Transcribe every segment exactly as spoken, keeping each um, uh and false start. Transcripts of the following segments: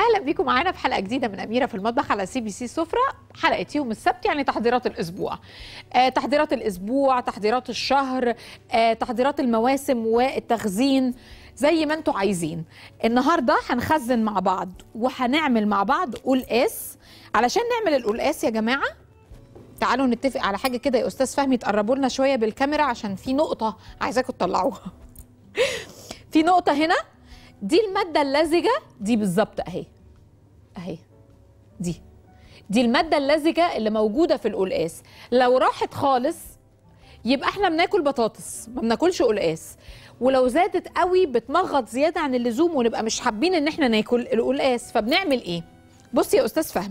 اهلا بيكم معانا في حلقه جديده من اميره في المطبخ على سي بي سي سفره. حلقه يوم السبت يعني تحضيرات الاسبوع، آه تحضيرات الاسبوع، تحضيرات الشهر، آه تحضيرات المواسم والتخزين زي ما انتم عايزين. النهارده هنخزن مع بعض وهنعمل مع بعض قلقاس. علشان نعمل القلقاس يا جماعه تعالوا نتفق على حاجه كده يا استاذ فهمي، تقربوا لنا شويه بالكاميرا عشان في نقطه عايزاكم تطلعوها. في نقطه هنا، دي الماده اللزجه دي بالظبط اهي اهي، دي دي الماده اللزجه اللي موجوده في القلقاس. لو راحت خالص يبقى احنا بناكل بطاطس ما بناكلش قلقاس، ولو زادت قوي بتمغط زياده عن اللزوم ونبقى مش حابين ان احنا ناكل القلقاس. فبنعمل ايه؟ بص يا استاذ فهمي،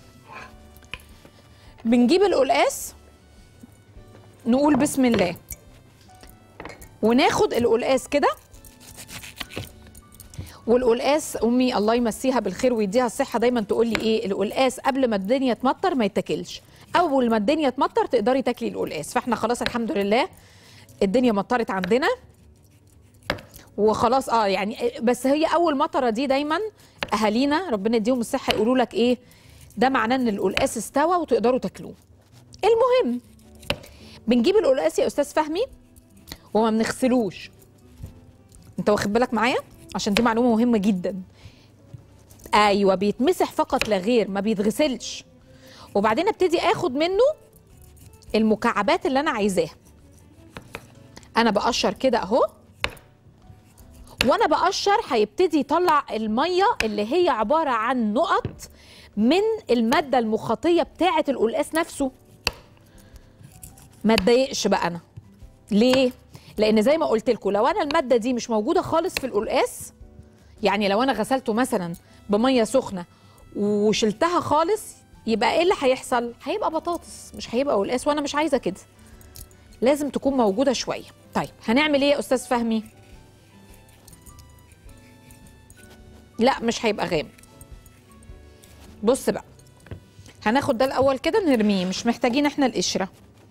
بنجيب القلقاس نقول بسم الله وناخد القلقاس كده. والقلقاس امي الله يمسيها بالخير ويديها الصحه دايما تقول لي ايه، القلقاس قبل ما الدنيا تمطر ما يتاكلش، اول ما الدنيا تمطر تقدري تاكلي القلقاس. فاحنا خلاص الحمد لله الدنيا مطرت عندنا وخلاص. اه يعني بس هي اول مطره دي دايما اهالينا ربنا يديهم الصحه يقولوا لك ايه، ده معناه ان القلقاس استوى وتقدروا تاكلوه. المهم بنجيب القلقاس يا استاذ فهمي وما بنغسلوش. انت واخد بالك معايا؟ عشان دي معلومه مهمه جدا. ايوه بيتمسح فقط لا غير، ما بيتغسلش. وبعدين ابتدي اخد منه المكعبات اللي انا عايزاها. انا بقشر كده اهو، وانا بقشر هيبتدي يطلع الميه اللي هي عباره عن نقط من الماده المخاطيه بتاعه القلقاس نفسه. ما اتضايقش بقى انا ليه؟ لان زي ما قلت لكم لو انا الماده دي مش موجوده خالص في القلقاس، يعني لو انا غسلته مثلا بميه سخنه وشلتها خالص، يبقى ايه اللي هيحصل؟ هيبقى بطاطس مش هيبقى قلقاس، وانا مش عايزه كده. لازم تكون موجوده شويه. طيب هنعمل ايه يا استاذ فهمي؟ لا مش هيبقى غامق. بص بقى، هناخد ده الاول كده نرميه، مش محتاجين احنا القشره.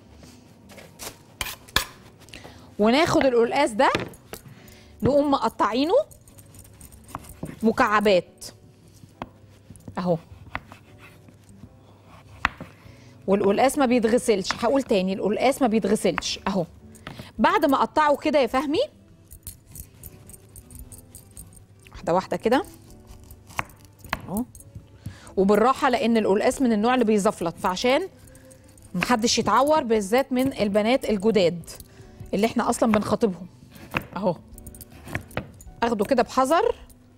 وناخد القلقاس ده نقوم مقطعينه مكعبات اهو. والقلقاس ما بيتغسلش، هقول تاني القلقاس ما بيتغسلش اهو. بعد ما اقطعه كده يا فهمي واحده واحده كده اهو، وبالراحه لان القلقاس من النوع اللي بيزفلط، فعشان محدش يتعور بالذات من البنات الجداد اللي احنا اصلا بنخاطبهم اهو. اخده كده بحذر.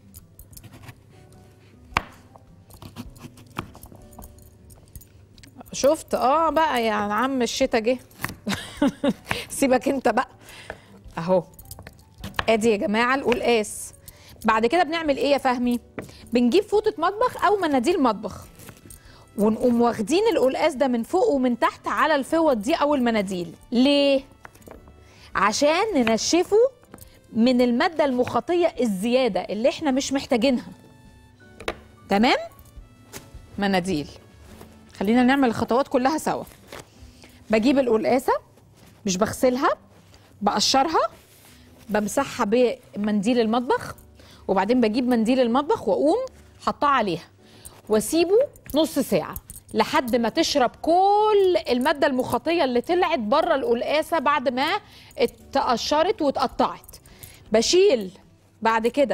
شفت؟ اه بقى يا عم الشتا جه. سيبك انت بقى اهو. ادي يا جماعه القلقاس. بعد كده بنعمل ايه يا فهمي؟ بنجيب فوطه مطبخ او مناديل مطبخ ونقوم واخدين القلقاس ده من فوق ومن تحت على الفوط دي او المناديل. ليه؟ عشان ننشفه من الماده المخاطيه الزياده اللي احنا مش محتاجينها. تمام؟ مناديل. خلينا نعمل الخطوات كلها سوا. بجيب القلقاسه مش بغسلها، بقشرها، بمسحها بمنديل المطبخ، وبعدين بجيب منديل المطبخ واقوم حطاه عليها واسيبه نص ساعه لحد ما تشرب كل الماده المخاطيه اللي طلعت بره القلقاسه بعد ما اتقشرت واتقطعت. بشيل بعد كده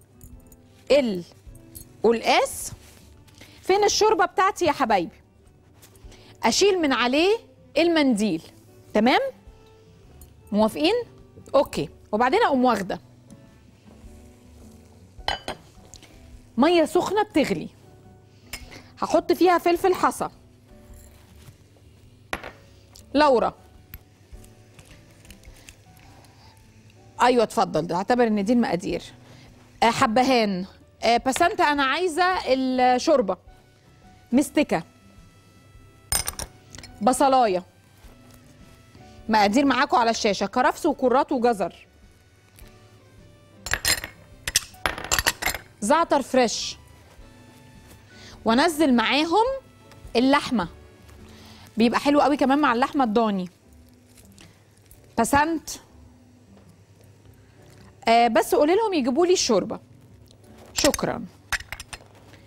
القلقاس. فين الشوربه بتاعتي يا حبايبي؟ اشيل من عليه المنديل. تمام؟ موافقين؟ اوكي. وبعدين اقوم واخده ميه سخنه بتغلي، هحط فيها فلفل حصى، لورا، ايوه اتفضل، ده اعتبر ان دي المقادير. أه حبهان، أه بسنت انا عايزه الشوربه، مستكه، بصلايه، مقادير معاكم على الشاشه، كرفس وكرات وجزر، زعتر فريش، وانزل معاهم اللحمه، بيبقى حلو قوي كمان مع اللحمه الضاني. بسنت آه بس قولي لهم يجيبوا لي الشوربه. شكرا.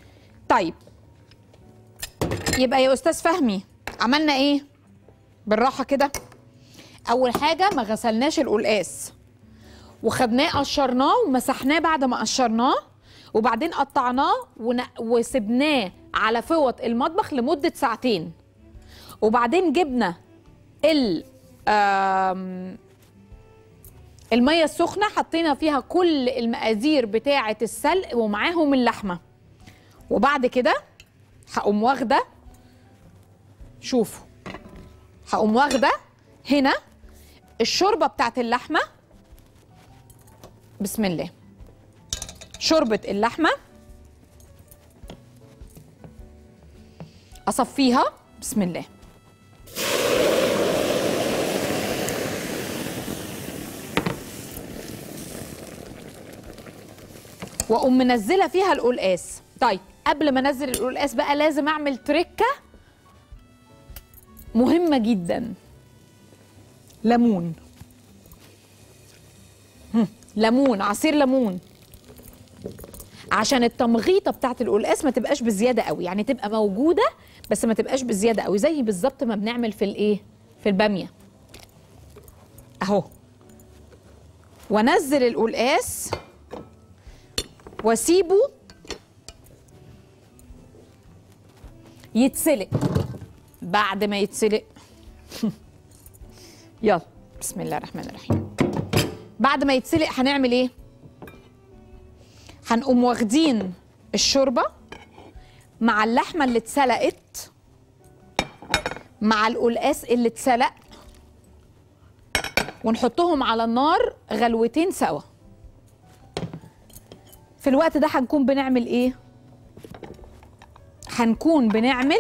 طيب يبقى يا استاذ فهمي عملنا ايه بالراحه كده؟ اول حاجه ما غسلناش القلقاس وخدناه قشرناه ومسحناه بعد ما قشرناه، وبعدين قطعناه ون... وسبناه على فوط المطبخ لمده ساعتين، وبعدين جبنا ال آم... الميه السخنه حطينا فيها كل المقادير بتاعه السلق ومعاهم اللحمه، وبعد كده هقوم واخده، شوفوا هقوم واخده هنا الشوربه بتاعت اللحمه. بسم الله. شوربه اللحمه اصفيها. بسم الله. واقوم منزله فيها القلقاس. طيب قبل ما انزل القلقاس بقى لازم اعمل تركه مهمه جدا. ليمون. ليمون، عصير ليمون، عشان التمغيطه بتاعت القلقاس ما تبقاش بزياده قوي، يعني تبقى موجوده بس ما تبقاش بزياده قوي، زي بالظبط ما بنعمل في الايه؟ في الباميه. اهو. وانزل القلقاس واسيبه يتسلق. بعد ما يتسلق يلا بسم الله الرحمن الرحيم. بعد ما يتسلق هنعمل ايه؟ هنقوم واخدين الشوربه مع اللحمه اللي اتسلقت مع القلقاس اللي اتسلق ونحطهم على النار غلوتين سوا. في الوقت ده هنكون بنعمل ايه؟ هنكون بنعمل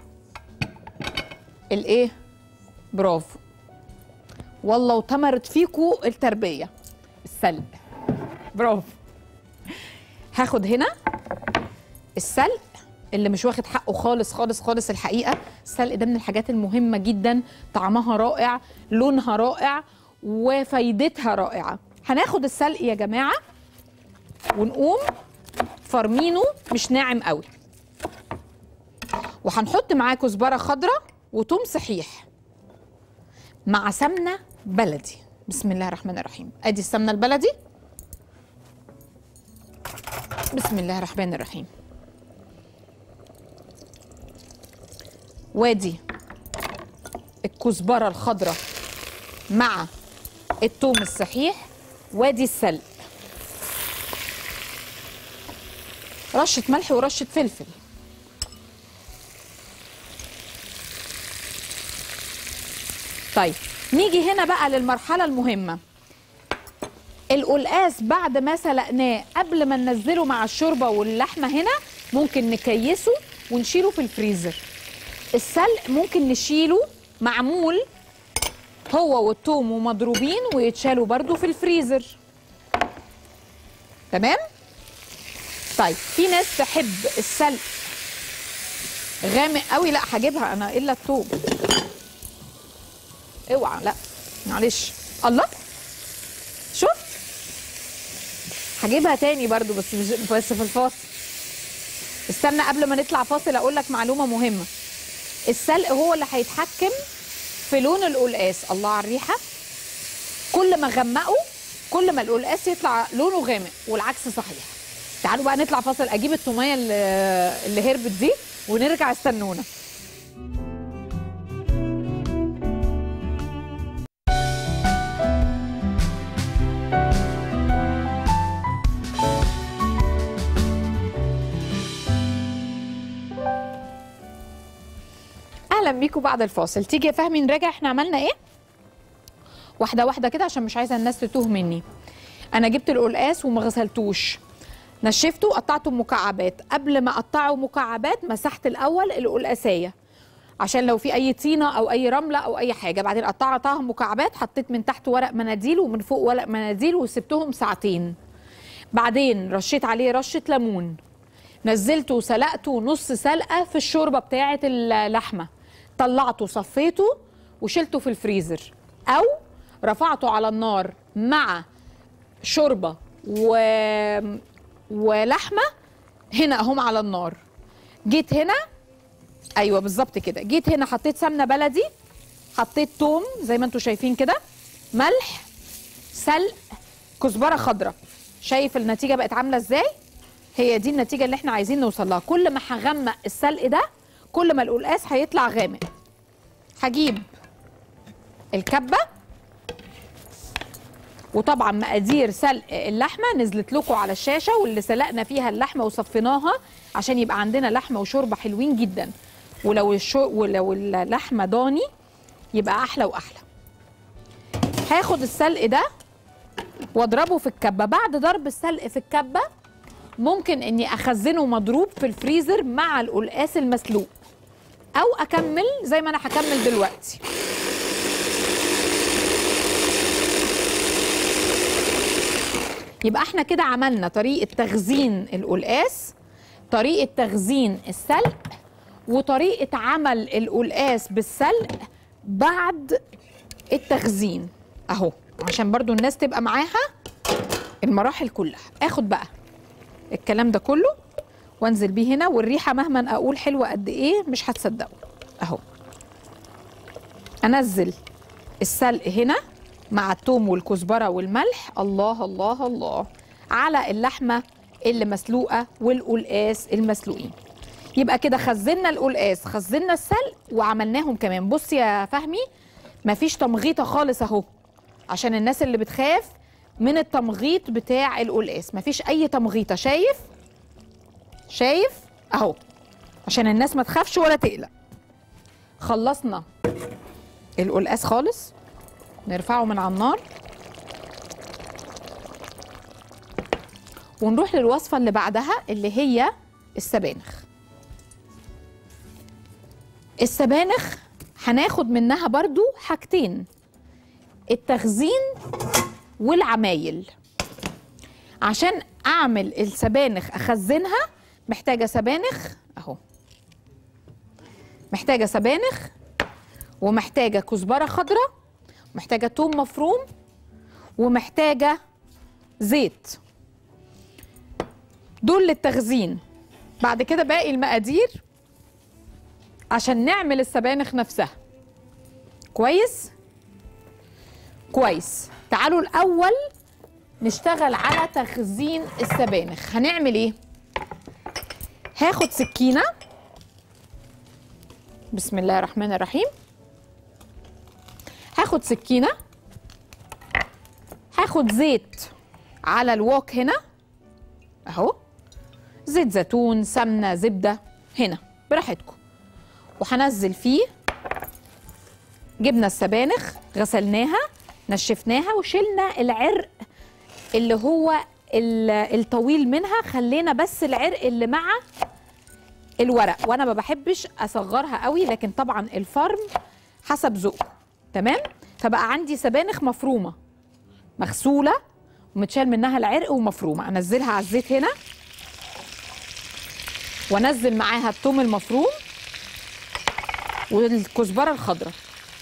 الايه؟ برافو والله وتمرت فيكوا التربيه، السلق. برافو. هاخد هنا السلق اللي مش واخد حقه خالص خالص خالص. الحقيقه السلق ده من الحاجات المهمه جدا، طعمها رائع، لونها رائع، وفايدتها رائعه. هناخد السلق يا جماعه ونقوم فرمينه مش ناعم قوي، وهنحط معاه كزبره خضراء وتوم صحيح مع سمنه بلدي. بسم الله الرحمن الرحيم. ادي السمنه البلدي. بسم الله الرحمن الرحيم. وادي الكزبره الخضراء مع التوم الصحيح، وادي السلق، رشه ملح ورشه فلفل. طيب نيجي هنا بقى للمرحله المهمه. القلقاس بعد ما سلقناه قبل ما ننزله مع الشوربه واللحمه هنا ممكن نكيسه ونشيله في الفريزر. السلق ممكن نشيله معمول هو والثوم ومضروبين ويتشالوا برضو في الفريزر. تمام؟ طيب في ناس تحب السلق غامق قوي، لا هجيبها انا الا الثوم. اوعى، لا معلش. الله، شفت؟ هجيبها تاني برضو بس بس في الفاصل. استنى قبل ما نطلع فاصل اقول لك معلومه مهمه. السلق هو اللي هيتحكم في لون القلقاس. الله على الريحه. كل ما غمقه كل ما القلقاس يطلع لونه غامق، والعكس صحيح. تعالوا بقى نطلع فاصل، اجيب الطوميه اللي, اللي هربت دي ونرجع. استنونا. اهلا بيكم بعد الفاصل. تيجي يا فهمي نراجع احنا عملنا ايه واحده واحده كده عشان مش عايزه الناس تتوه مني. انا جبت القلقاس وما غسلتوش، نشفته وقطعته مكعبات. قبل ما اقطعه مكعبات مسحت الاول القلقاسيه عشان لو في اي طينه او اي رمله او اي حاجه. بعدين قطعتها مكعبات، حطيت من تحت ورق مناديل ومن فوق ورق مناديل وسبتهم ساعتين. بعدين رشيت عليه رشه ليمون، نزلته وسلقته نص سلقه في الشوربه بتاعه اللحمه، طلعته صفيته وشلته في الفريزر، او رفعته على النار مع شوربه و... ولحمه هنا اهم على النار. جيت هنا، ايوه بالظبط كده، جيت هنا حطيت سمنه بلدي، حطيت توم زي ما انتم شايفين كده، ملح، سلق، كزبره خضراء. شايف النتيجه بقت عامله ازاي؟ هي دي النتيجه اللي احنا عايزين نوصل لها. كل ما هغمق السلق ده كل ما القلقاس هيطلع غامق. هجيب الكبه، وطبعا مقادير سلق اللحمه نزلت لكم على الشاشه، واللي سلقنا فيها اللحمه وصفيناها عشان يبقى عندنا لحمه وشوربه حلوين جدا. ولو الشو... ولو اللحمه ضاني يبقى احلى واحلى. هاخد السلق ده واضربه في الكبه. بعد ضرب السلق في الكبه ممكن اني اخزنه مضروب في الفريزر مع القلقاس المسلوق، او اكمل زي ما انا هكمل دلوقتي. يبقى احنا كده عملنا طريقه تخزين القلقاس، طريقه تخزين السلق، وطريقه عمل القلقاس بالسلق بعد التخزين اهو، عشان برضو الناس تبقى معاها المراحل كلها. اخد بقى الكلام ده كله وانزل بيه هنا، والريحه مهما اقول حلوه قد ايه مش هتصدقوا اهو. انزل السلق هنا مع الثوم والكزبره والملح، الله الله الله، على اللحمه اللي مسلوقه والقلقاس المسلوقين. يبقى كده خزنا القلقاس، خزنا السلق، وعملناهم كمان. بص يا فهمي، مفيش تمغيطه خالص اهو، عشان الناس اللي بتخاف من التمغيط بتاع القلقاس، مفيش اي تمغيطه. شايف شايف اهو، عشان الناس ما تخافش ولا تقلق. خلصنا القلقاس خالص، نرفعه من على النار ونروح للوصفه اللي بعدها اللي هي السبانخ. السبانخ هناخد منها برضو حاجتين، التخزين والعمايل. عشان اعمل السبانخ اخزنها محتاجه سبانخ اهو، محتاجه سبانخ، ومحتاجه كزبره خضراء، محتاجه توم مفروم، ومحتاجه زيت. دول للتخزين. بعد كده باقي المقادير عشان نعمل السبانخ نفسها. كويس كويس. تعالوا الاول نشتغل على تخزين السبانخ. هنعمل ايه؟ هاخد سكينه، بسم الله الرحمن الرحيم. هاخد سكينه، هاخد زيت على الوok هنا اهو، زيت زيتون، سمنه، زبده، هنا براحتكم. وهنزل فيه، جبنا السبانخ غسلناها نشفناها وشلنا العرق اللي هو الطويل منها، خلينا بس العرق اللي مع الورق. وانا ما بحبش اصغرها قوي، لكن طبعا الفرم حسب ذوقكم. تمام؟ فبقى عندي سبانخ مفرومه مغسوله ومتشال منها العرق ومفرومه. انزلها على الزيت هنا، وانزل معاها الثوم المفروم والكزبره الخضراء،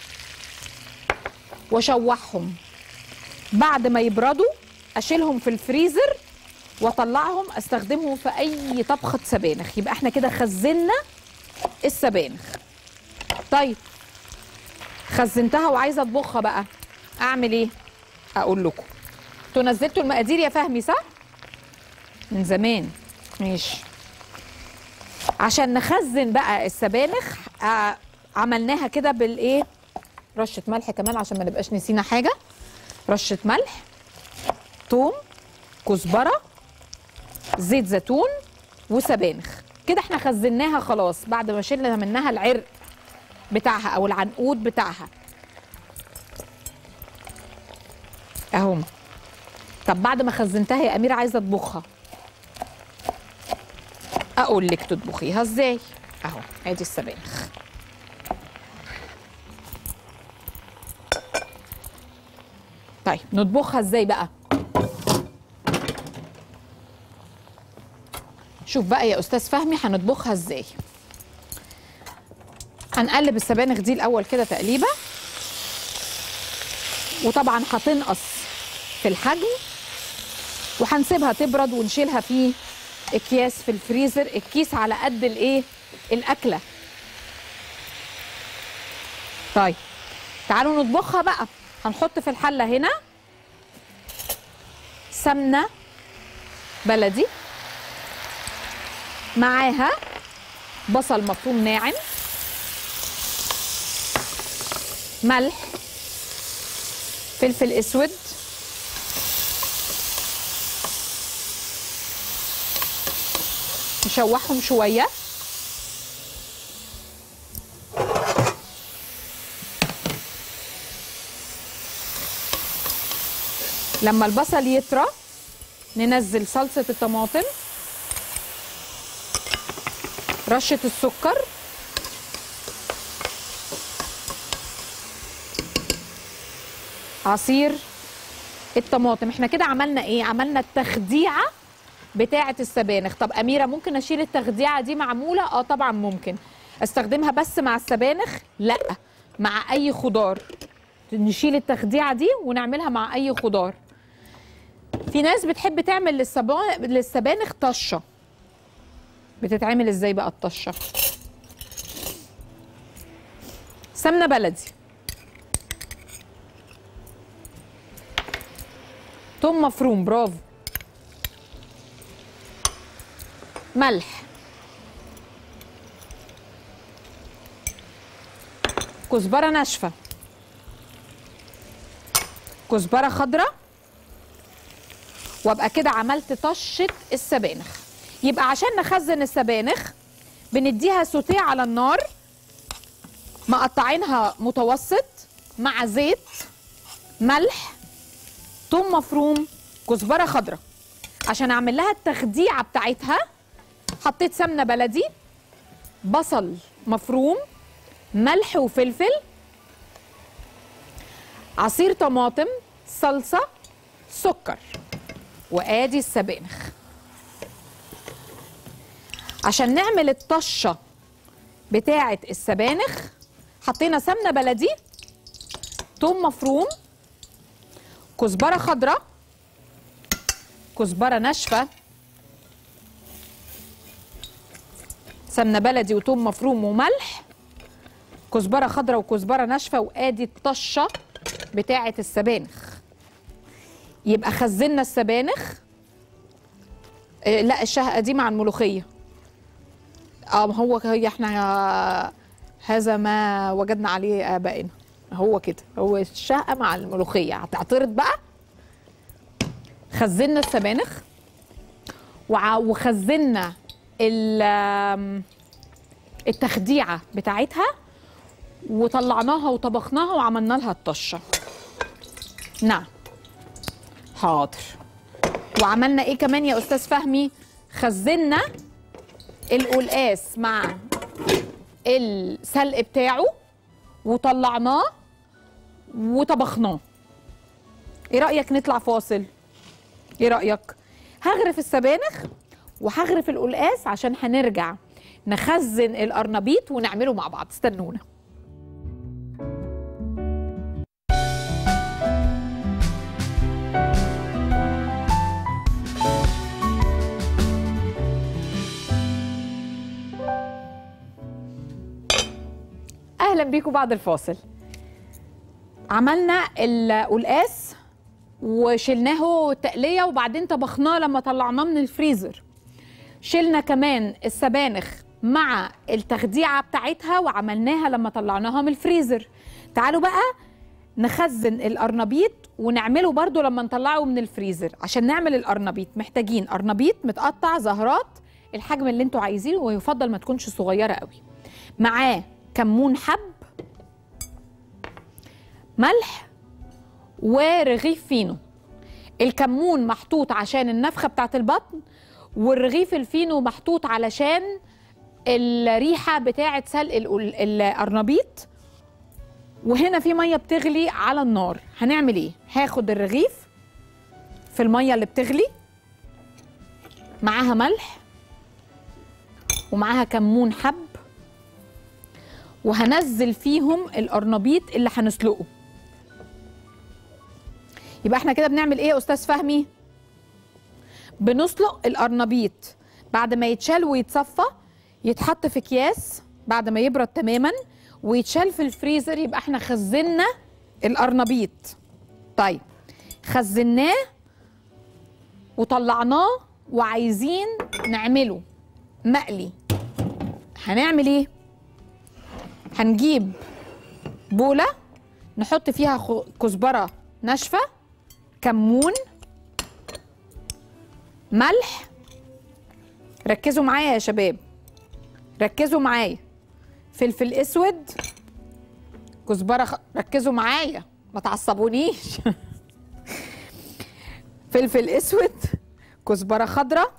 واشوحهم. بعد ما يبردوا اشيلهم في الفريزر واطلعهم استخدمهم في اي طبخه سبانخ. يبقى احنا كده خزنا السبانخ. طيب خزنتها وعايزه اطبخها بقى، اعمل ايه؟ اقول لكم. انتوا نزلتوا المقادير يا فهمي صح؟ من زمان. ماشي. عشان نخزن بقى السبانخ آه عملناها كده بالايه؟ رشه ملح كمان عشان ما نبقاش نسينا حاجه. رشه ملح، ثوم، كزبره، زيت زيتون، وسبانخ. كده احنا خزناها خلاص بعد ما شلنا منها العرق بتاعها او العنقود بتاعها اهو. طب بعد ما خزنتها يا اميره عايزه اطبخها، اقول لك تطبخيها ازاي. اهو ادي السبانخ. طيب نطبخها ازاي بقى؟ شوف بقى يا استاذ فهمي هنطبخها ازاي. هنقلب السبانخ دي الاول كده تقليبه، وطبعا هتنقص في الحجم، وهنسيبها تبرد ونشيلها في اكياس في الفريزر، الكيس على قد الايه الاكله. طيب تعالوا نطبخها بقى. هنحط في الحله هنا سمنه بلدي، معاها بصل مفروم ناعم، ملح، فلفل اسود، نشوحهم شويه، لما البصل يطرى ننزل صلصه الطماطم، رشه السكر، عصير الطماطم. احنا كده عملنا ايه؟ عملنا التخديعه بتاعه السبانخ. طب اميره ممكن اشيل التخديعه دي معموله؟ اه طبعا ممكن استخدمها بس مع السبانخ؟ لا، مع اي خضار نشيل التخديعه دي ونعملها مع اي خضار. في ناس بتحب تعمل للسبانخ طشه. بتتعمل ازاي بقى الطشه؟ سمنه بلدي، توم مفروم، برافو، ملح، كزبره ناشفه، كزبره خضراء، وابقى كده عملت طشه السبانخ. يبقى عشان نخزن السبانخ بنديها سوتيه على النار، مقطعينها متوسط، مع زيت، ملح، توم مفروم، كزبره خضراء. عشان اعمل لها التخديعه بتاعتها حطيت سمنه بلدي، بصل مفروم، ملح وفلفل، عصير طماطم، صلصه، سكر، وادي السبانخ. عشان نعمل الطشه بتاعه السبانخ حطينا سمنه بلدي، توم مفروم، كزبره خضراء، كزبره ناشفه، سمنه بلدي وتوم مفروم وملح، كزبره خضراء وكزبره ناشفه، وادي الطشه بتاعه السبانخ. يبقى خزنا السبانخ. إيه لا، الشهقه دي مع الملوخيه. اه هو هي احنا هذا ما وجدنا عليه ابائنا، هو كده، هو الشهقه مع الملوخيه. هتعترض بقى؟ خزنا السبانخ وخزنا التخديعه بتاعتها وطلعناها وطبخناها وعملنا لها الطشه. نعم حاضر. وعملنا ايه كمان يا استاذ فهمي؟ خزنا القلقاس مع السلق بتاعه وطلعناه وطبخناه. ايه رايك نطلع فاصل؟ ايه رايك؟ هغرف السبانخ وهغرف القلقاس عشان هنرجع نخزن القرنبيط ونعمله مع بعض. استنونا. اهلا بيكم بعد الفاصل. عملنا القلقاس وشلناه تقليه وبعدين طبخناه لما طلعناه من الفريزر. شلنا كمان السبانخ مع التخديعه بتاعتها وعملناها لما طلعناها من الفريزر. تعالوا بقى نخزن القرنبيط ونعمله برضو لما نطلعه من الفريزر. عشان نعمل القرنبيط محتاجين قرنبيط متقطع زهرات الحجم اللي انتوا عايزينه، ويفضل ما تكونش صغيره قوي. معاه كمون حب، ملح، ورغيف فينو. الكمون محطوط عشان النفخه بتاعت البطن، والرغيف الفينو محطوط علشان الريحه بتاعت سلق القرنبيط. وهنا في ميه بتغلي على النار. هنعمل ايه؟ هاخد الرغيف في الميه اللي بتغلي، معاها ملح ومعاها كمون حب، وهنزل فيهم القرنبيط اللي هنسلقه. يبقى احنا كده بنعمل ايه يا استاذ فهمي؟ بنسلق القرنبيط بعد ما يتشال ويتصفى يتحط في اكياس بعد ما يبرد تماما ويتشال في الفريزر، يبقى احنا خزنا القرنبيط. طيب خزناه وطلعناه وعايزين نعمله مقلي. هنعمل ايه؟ هنجيب بولة نحط فيها كزبرة ناشفة، كمون، ملح. ركزوا معايا يا شباب، ركزوا معايا. فلفل اسود، كزبرة خ... ركزوا معايا ما تعصبونيش. فلفل اسود، كزبرة خضراء.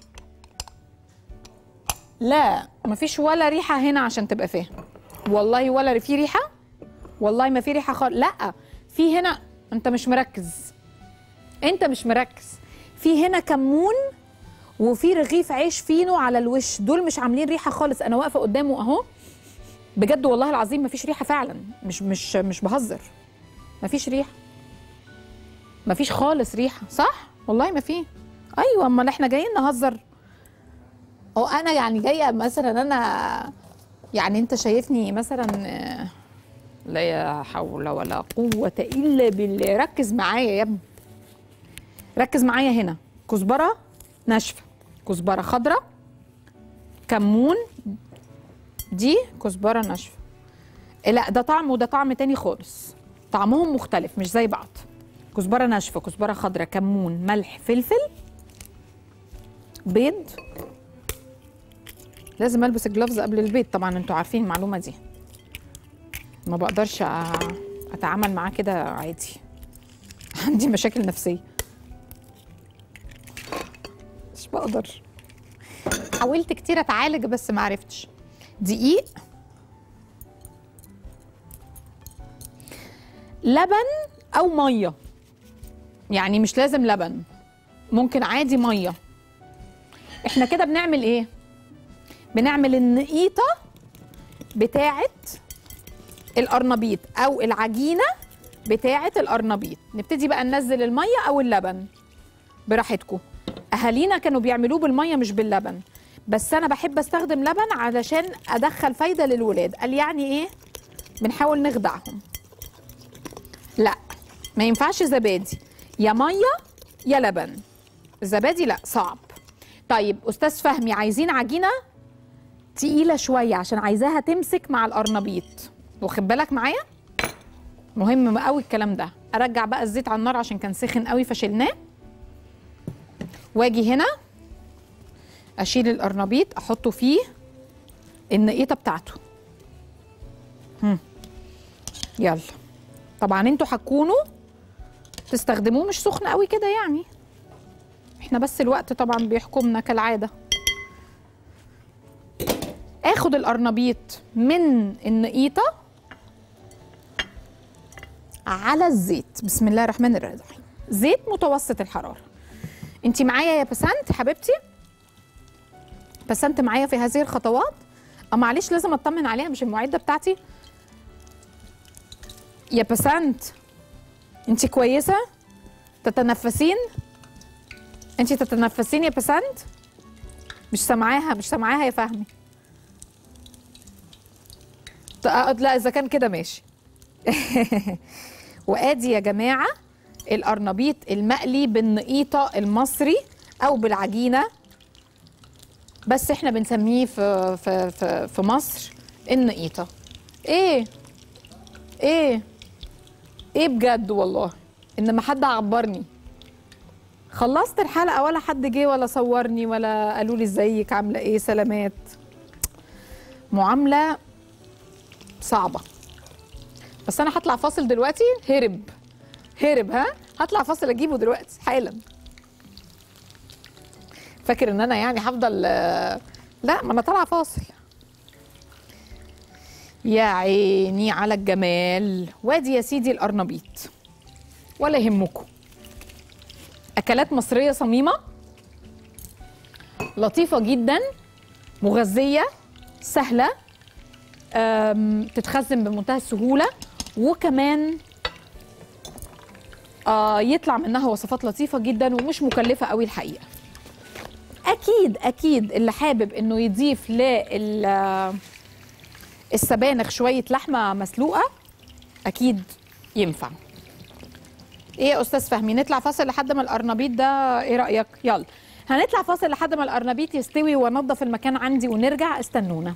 لا مفيش ولا ريحة هنا عشان تبقى فاهم، والله ولا في ريحة، والله ما في ريحة خالص. لا في هنا، انت مش مركز، انت مش مركز. في هنا كمون وفي رغيف عيش فينو على الوش، دول مش عاملين ريحة خالص. انا واقفة قدامه اهو بجد والله العظيم مفيش ريحة فعلا، مش مش مش بهزر، مفيش ريحة، مفيش خالص ريحة، صح؟ والله ما في. ايوه امال احنا جايين نهزر؟ او انا يعني جايه مثلا، انا يعني انت شايفني مثلا لا حول ولا قوه الا بالله. ركز معايا يا ابني، ركز معايا. هنا كزبره ناشفه، كزبره خضراء، كمون، دي كزبره ناشفه. لا ده طعم وده طعم تاني خالص، طعمهم مختلف مش زي بعض. كزبره ناشفه، كزبره خضراء، كمون، ملح، فلفل، بيض. لازم البس الجلافز قبل البيض طبعا، انتوا عارفين المعلومه دي، ما بقدرش اتعامل معاه كده عادي، عندي مشاكل نفسيه مش بقدر. حاولت كتير اتعالج بس ما عرفتش. دقيق، لبن او ميه، يعني مش لازم لبن، ممكن عادي ميه. احنا كده بنعمل ايه؟ بنعمل النقيطه بتاعه القرنبيط او العجينه بتاعه القرنبيط. نبتدي بقى ننزل الميه او اللبن براحتكم. اهالينا كانوا بيعملوه بالميه مش باللبن، بس انا بحب استخدم لبن علشان ادخل فايده للولاد. قال يعني ايه؟ بنحاول نخدعهم. لا ما ينفعش زبادي، يا ميه يا لبن. الزبادي لا صعب. طيب استاذ فهمي عايزين عجينه تقيله شويه عشان عايزاها تمسك مع القرنبيط، واخد بالك معايا؟ مهم قوي الكلام ده. ارجع بقى الزيت على النار عشان كان سخن قوي فشلناه. واجي هنا اشيل القرنبيط احطه فيه النقيطه بتاعته. هم. يلا طبعا انتوا هتكونوا تستخدموه مش سخن قوي كده يعني، احنا بس الوقت طبعا بيحكمنا كالعاده. اخد القرنبيط من النقيطه على الزيت، بسم الله الرحمن الرحيم، زيت متوسط الحراره. انت معايا يا بسنت حبيبتي؟ بسنت معايا في هذه الخطوات؟ اه معلش لازم اطمن عليها، مش المعده بتاعتي. يا بسنت انت كويسه؟ تتنفسين؟ انت تتنفسين يا بسنت؟ مش سامعاها، مش سامعاها يا فهمي. لا اذا كان كده ماشي. وادي يا جماعه القرنبيط المقلي بالنقيطه المصري او بالعجينه، بس احنا بنسميه في في في, في مصر النقيطه. ايه ايه ايه بجد والله ان ما حد عبرني. خلصت الحلقه ولا حد جه ولا صورني ولا قالوا لي ازيك عامله ايه سلامات. معامله صعبه. بس انا هطلع فاصل دلوقتي. هرب هرب ها هطلع فاصل اجيبه دلوقتي حالا. فاكر ان انا يعني هفضل؟ لا ما انا طالعه فاصل. يا عيني على الجمال. وادي يا سيدي القرنبيط، ولا يهمكم. اكلات مصريه صميمه لطيفه جدا، مغذيه، سهله، تتخزن بمنتهى السهوله، وكمان آه يطلع منها وصفات لطيفه جدا ومش مكلفه قوي الحقيقه. اكيد اكيد اللي حابب انه يضيف للسبانخ شويه لحمه مسلوقه اكيد ينفع. ايه يا استاذ فهمي، نطلع فاصل لحد ما القرنبيط ده، ايه رايك؟ يلا هنطلع فاصل لحد ما القرنبيط يستوي وانضف المكان عندي ونرجع، استنونا.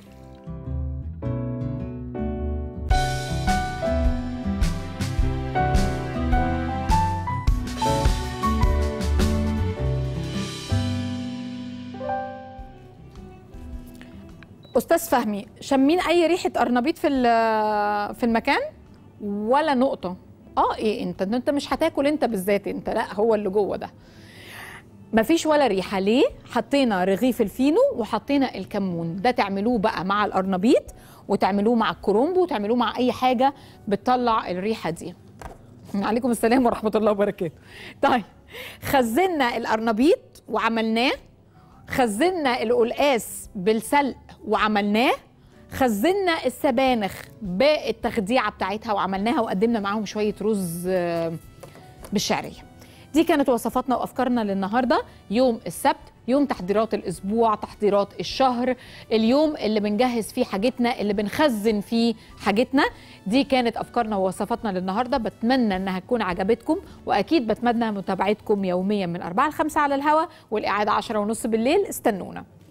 استاذ فهمي، شمين اي ريحه قرنبيط في في المكان ولا نقطه؟ اه ايه انت انت مش هتاكل انت بالذات انت، لا هو اللي جوه ده مفيش ولا ريحه. ليه؟ حطينا رغيف الفينو وحطينا الكمون، ده تعملوه بقى مع القرنبيط وتعملوه مع الكرنب وتعملوه مع اي حاجه بتطلع الريحه دي. عليكم السلام ورحمه الله وبركاته. طيب خزنا القرنبيط وعملناه، خزنا القلقاس بالسلق وعملناه، خزنا السبانخ بالتخديعه بتاعتها وعملناها وقدمنا معاهم شويه رز بالشعريه. دي كانت وصفاتنا وافكارنا للنهارده، يوم السبت، يوم تحضيرات الاسبوع، تحضيرات الشهر، اليوم اللي بنجهز فيه حاجتنا، اللي بنخزن فيه حاجتنا. دي كانت افكارنا ووصفاتنا للنهارده، بتمنى انها تكون عجبتكم، واكيد بتمنى متابعتكم يوميا من أربعة ل خمسة على الهوا، والاعاده عشرة ونص بالليل. استنونا.